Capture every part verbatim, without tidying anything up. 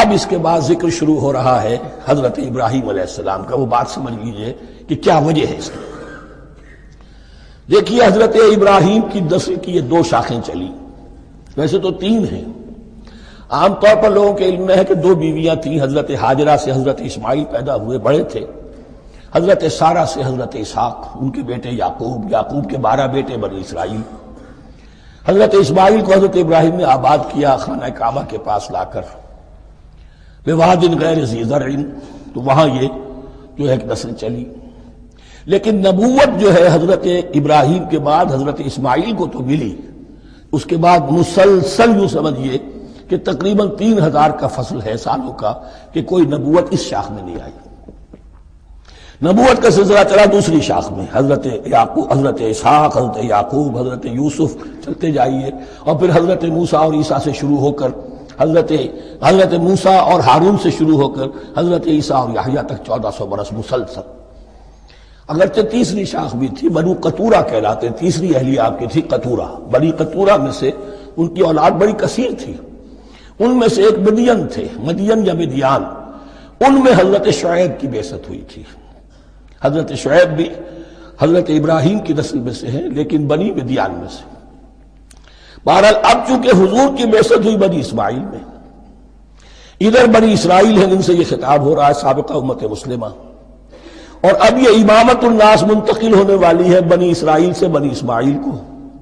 اب اس کے بعد ذکر شروع ہو رہا ہے حضرت ابراہیم علیہ السلام کا. وہ بات سمجھ لیجئے کہ کیا وجہ ہے اس کی. دیکھیے حضرت ابراہیم کی نسل کی یہ دو شاخیں چلی، ویسے تو تین ہیں. عام طور پر لوگوں کے علم میں ہے کہ دو بیویاں تھیں. حضرت ہاجرہ سے حضرت اسماعیل پیدا ہوئے، بڑے تھے. حضرت سارہ سے حضرت اسحاق، ان کے بیٹے یعقوب، یعقوب کے بارہ بیٹے بنی اسرائیل. حضرت اسماعیل کو حضرت ابراہیم نے آباد کیا خانہ کعبہ کے پاس لا کر، بواد غیر ذی زرع، تو وہاں یہ جو ایک نسل چلی. لیکن نبوت جو ہے حضرت ابراہیم کے بعد حضرت اسماعیل کو تو ملی، اس کے بعد مسلسل یوں سمجھیے کہ تقریباً تین ہزار کا فصل ہے سالوں کا کہ کوئی نبوت اس شاخ میں نہیں آئی. نبوت کا سلسلہ چلا دوسری شاخ میں، حضرت یعقوب، حضرت اسحاق، حضرت یعقوب، حضرت یوسف، چلتے جائیے. اور پھر حضرت موسیٰ اور عیسیٰ سے شروع ہو کر حضرت حضرت موسیٰ اور ہارون سے شروع ہو کر حضرت عیسیٰ اور یحییٰ تک چودہ سو برس مسلسل. اگرچہ تیسری شاخ بھی تھی، بنو قطورہ کہلاتے، تیسری اہلیہ آپ کی تھی قطورہ. بنی قطورہ میں سے ان کی اولاد بڑی کثیر تھی. ان میں سے ایک مدین تھے، مدین یا مدیان. ان میں حضرت شعیب کی بعثت ہوئی تھی. حضرت شعیب بھی حضرت ابراہیم کی نسل میں سے ہیں لیکن بنی مدیان میں سے. بہرحال اب چونکہ حضور کی بعثت ہوئی بنی اسماعیل میں، ادھر بنی اسرائیل ہیں، ان سے یہ خطاب ہو رہا ہے سابقہ امت مسلمہ. اور اب یہ امامت الناس منتقل ہونے والی ہے بنی اسرائیل سے بنی اسماعیل کو.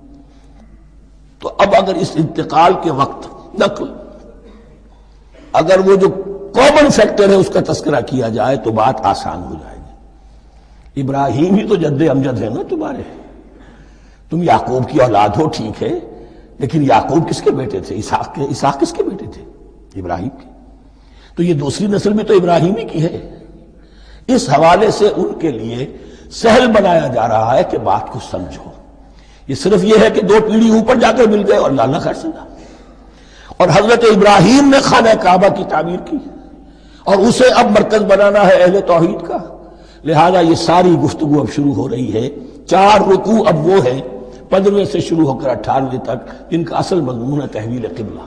تو اب اگر اس انتقال کے وقت نقل، اگر وہ جو کامن فیکٹر ہے اس کا تذکرہ کیا جائے تو بات آسان ہو جائے گی. ابراہیم ہی تو جد امجد ہے نا تمہارے. تم یعقوب کی اولاد ہو ٹھیک ہے، لیکن یعقوب کس کے بیٹے تھے؟ اسحاق کے. اسحاق کس کے بیٹے تھے؟ ابراہیم کے. تو یہ دوسری نسل بھی تو ابراہیم ہی کی ہے. اس حوالے سے ان کے لیے سہل بنایا جا رہا ہے کہ بات کو سمجھو. یہ صرف یہ ہے کہ دو پیڑھی اوپر جا کر مل گئے اور لانا خیر سنا. اور حضرت ابراہیم نے خانہ کعبہ کی تعمیر کی اور اسے اب مرکز بنانا ہے اہل توحید کا. لہذا یہ ساری گفتگو اب شروع ہو رہی ہے. چار رکوع اب وہ ہے پندرہویں سے شروع ہو کر اٹھارہویں تک جن کا اصل مضمون ہے تحویل قبلہ.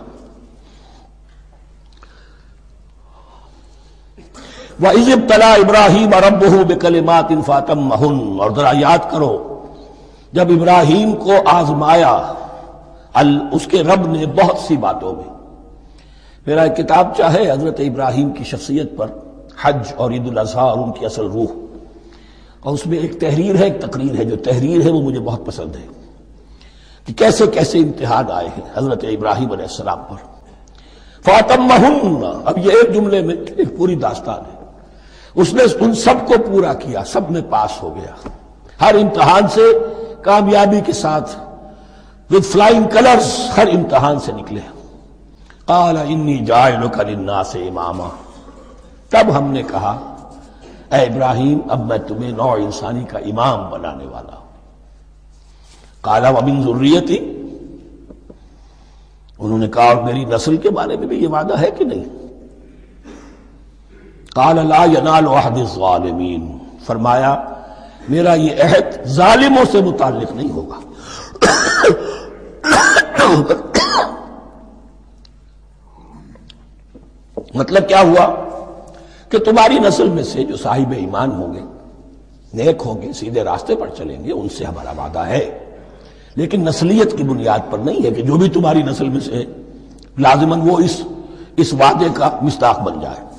وَإِذِ ابْتَلَىٰ إِبْرَاهِيمَ رَبُّهُ بِكَلِمَاتٍ فَأَتَمَّهُنَّ، اور ذرا یاد کرو جب ابراہیم کو آزمایا اس کے رب نے بہت سی باتوں میں. میرا ایک کتاب چاہے حضرت ابراہیم کی شخصیت پر، حج اور عید الاضحیٰ اور ان کی اصل روح، اور اس میں ایک تحریر ہے ایک تقریر ہے. جو تحریر ہے وہ مجھے بہت پسند ہے کہ کیسے کیسے امتحان آئے ہیں حضرت ابراہیم علیہ السلام پر. فَأَتَمَّهُنَّ، اب یہ ایک جملے میں ایک پوری داستان ہے. اس نے ان سب کو پورا کیا، سب میں پاس ہو گیا، ہر امتحان سے کامیابی کے ساتھ with flying colors ہر امتحان سے نکلے. قال انی جاعلک للناس اماما، تب ہم نے کہا اے ابراہیم اب میں تمہیں نوع انسانی کا امام بنانے والا ہوں. قال ومن ذریتی، انہوں نے کہا اور میری نسل کے بارے میں بھی یہ وعدہ ہے کہ نہیں؟ قال لا ینال عہد الظالمین، فرمایا میرا یہ عہد ظالموں سے متعلق نہیں ہوگا. مطلب کیا ہوا کہ تمہاری نسل میں سے جو صاحب ایمان ہوں گے، نیک ہوں گے، سیدھے راستے پر چلیں گے، ان سے ہمارا وعدہ ہے، لیکن نسلیت کی بنیاد پر نہیں ہے کہ جو بھی تمہاری نسل میں سے لازماً وہ اس اس وعدے کا مصداق بن جائے.